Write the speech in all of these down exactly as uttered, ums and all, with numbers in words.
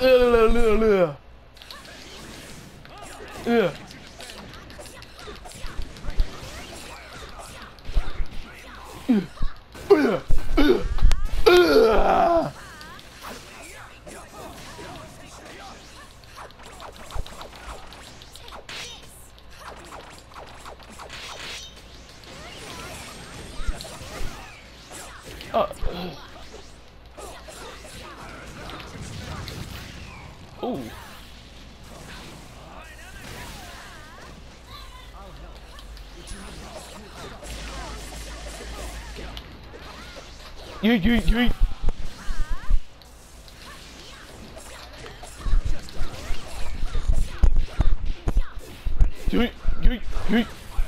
Ugh. Ugh. Ugh. Ugh. Ugh. Uh. Ooh. You, you, you. You, you, you.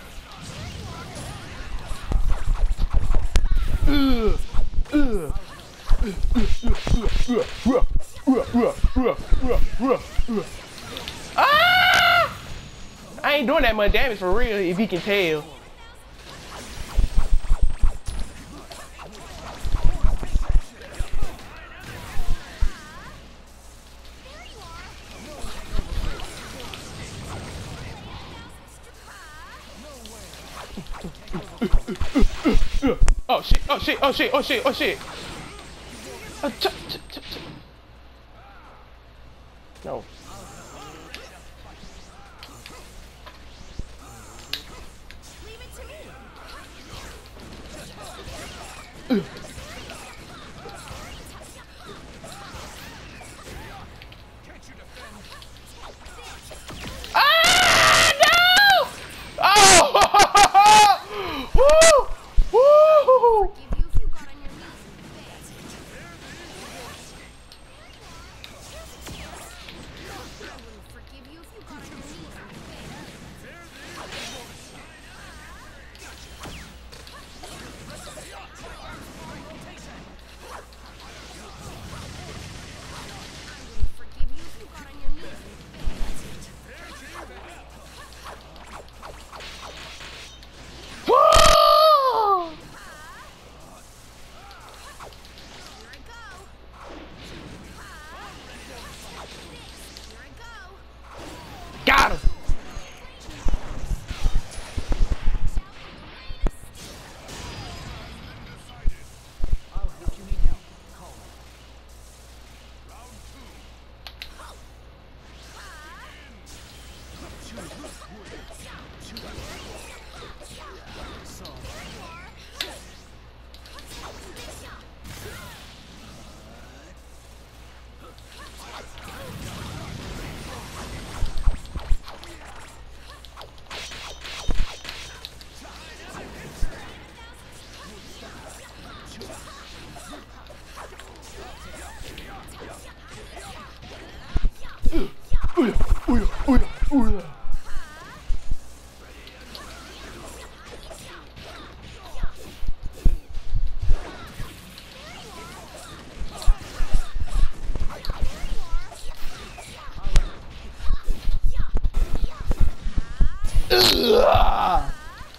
Ugh. Ugh. Ah! I ain't doing that much damage for real, if you can tell. Oh shit, oh shit, oh shit, oh shit, oh shit. Oh, ch ch ch ch no. Leave it to me. Ah, no! Oh! Woo! Woo! Give you if you got on your knees and begged. I wouldn't forgive you if you got on your knees and forgive you if you got on your knees and begged. Woo! Here I go. Here I go. Got him! Ooh, ooh, ooh, ooh. Ugh.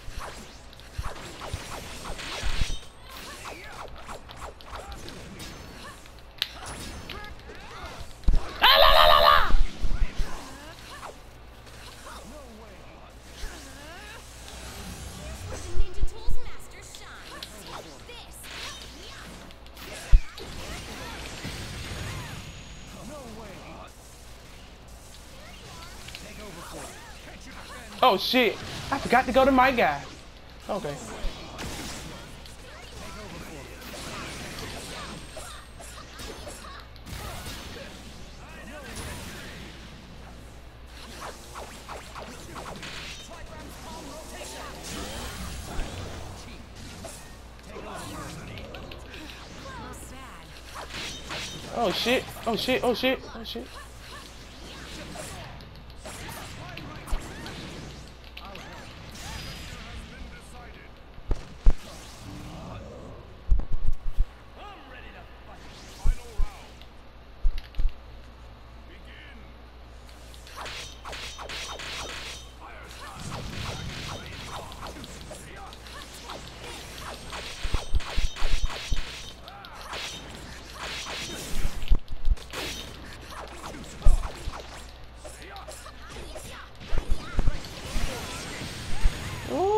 Ninja Tools Master shines. This. Oh shit, I forgot to go to my guy. Okay. Oh shit, oh shit, oh shit, oh shit.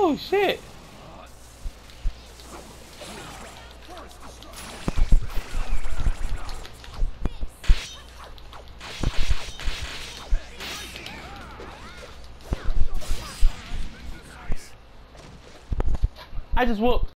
Oh shit! I just whooped.